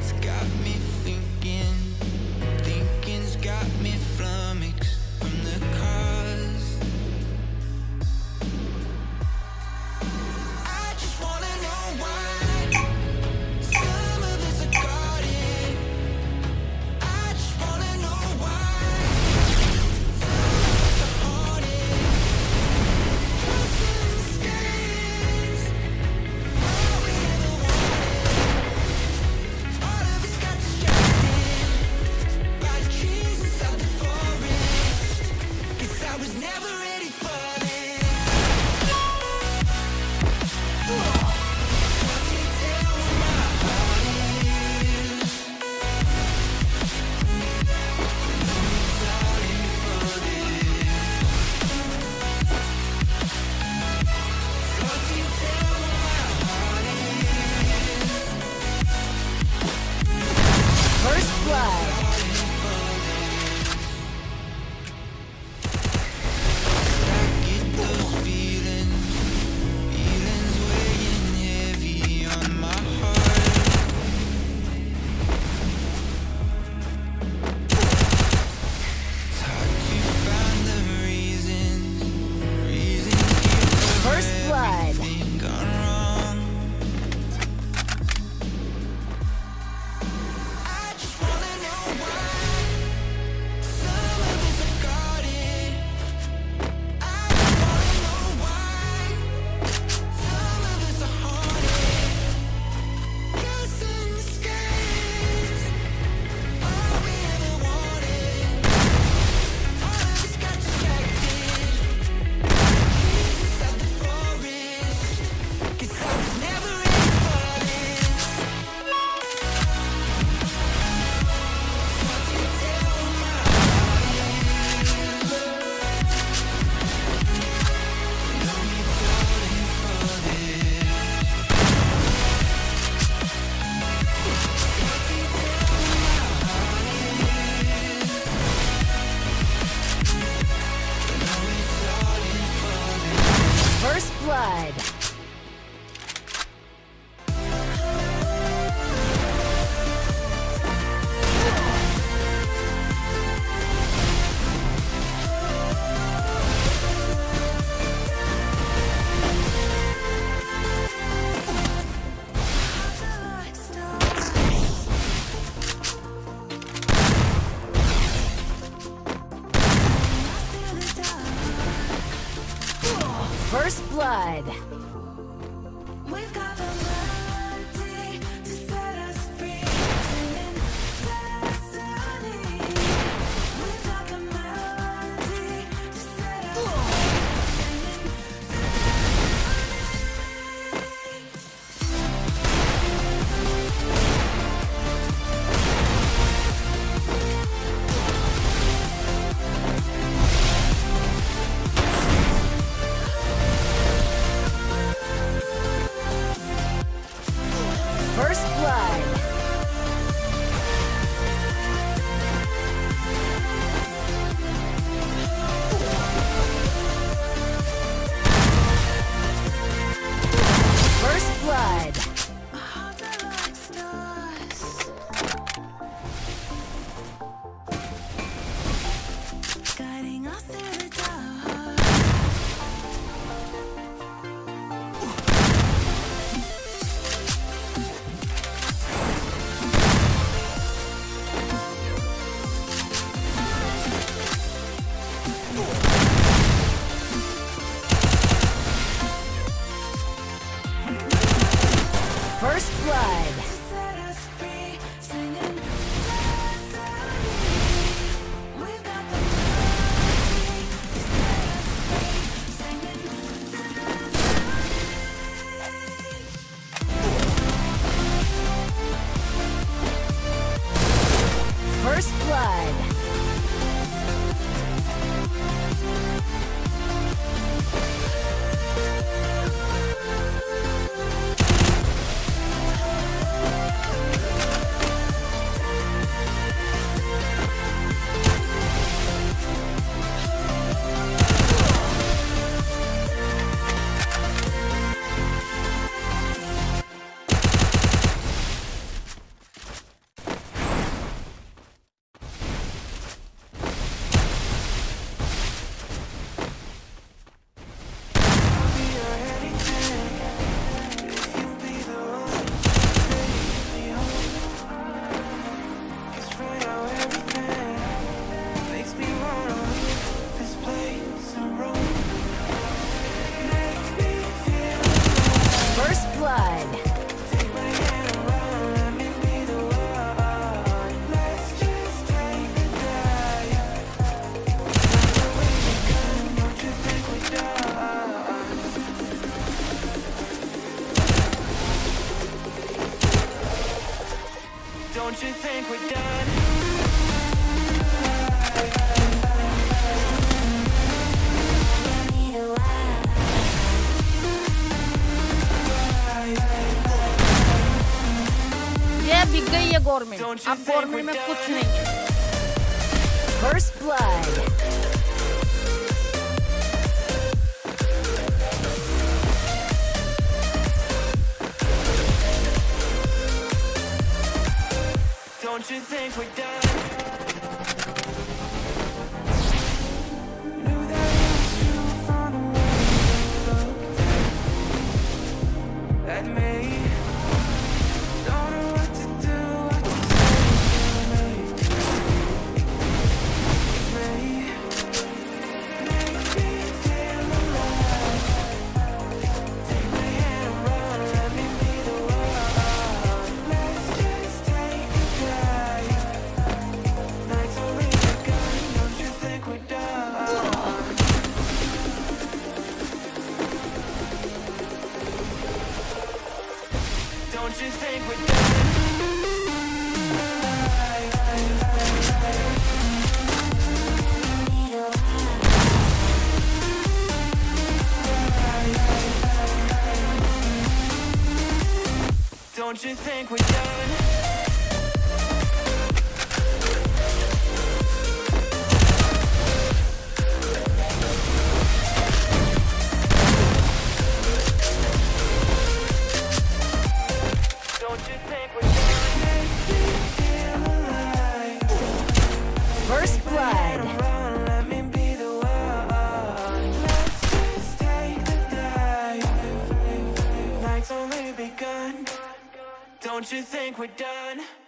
First blood. We've got the melody to set us free, singing destiny. We've got the melody to set us free, singing First blood. First blood. a heart that like stars, guiding us through the dark. First blood. Set us free, singing destiny. We've got the melody to set us free, singing destiny. First blood. Don't you think we're done? ये बिक गई है government, अब government में कुछ नहीं है। First blood. Don't you think we're done? Knew that it was you from the way you looked at me. Don't know what to do, what to say to me. Make me feel alive. Take my hand and run, let me be the one. Let's just take a drive. Night's only begun, don't you think we're done? Don't you think we're done? Don't you think we're done? Don't you think we're done? Make me feel alive. First blood. Run, let me be the one. Let's just take the dive. Night's only begun. Don't you think we're done?